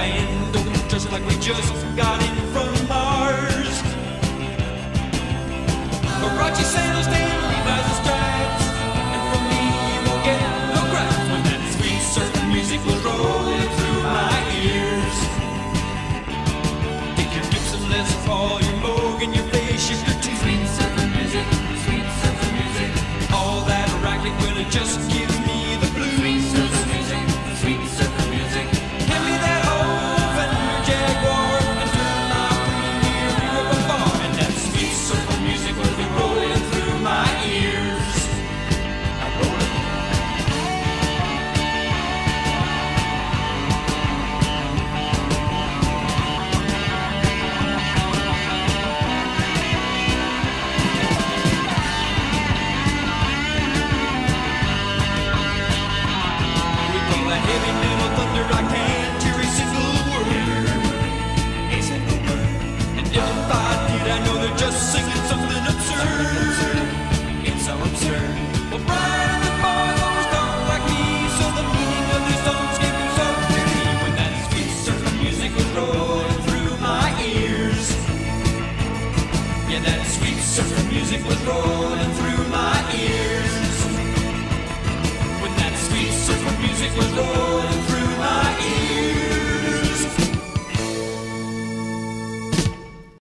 land, just like we just got in from Mars. Huarache sandals, Dan Levi's and stripes, and from me you won't get no gripes when that sweet surfing music was rolling through my ears. Take your dips and Les Paul, your Moog and your bass, shift your teeth. Sweet surfing music, sweet surfing music. All that racket will just give me the blues. Sweet surfing music, sweet surfing music. Hand me that old Fender Jaguar and turn my premier rear up a bar, and that sweet surfing music will be rolling through my ears. Now roll it. We call that heavy metal thunder. I can't hear a single word. A single word. And if I did, I know they're just singing something absurd. It's so absurd. Well, Brian and the boys always talk like me, so the meaning of these songs came through so clearly when that sweet surfing music was rolling through my ears. Yeah, that sweet surfing music was rolling through my ears. When that sweet surfing music was rolling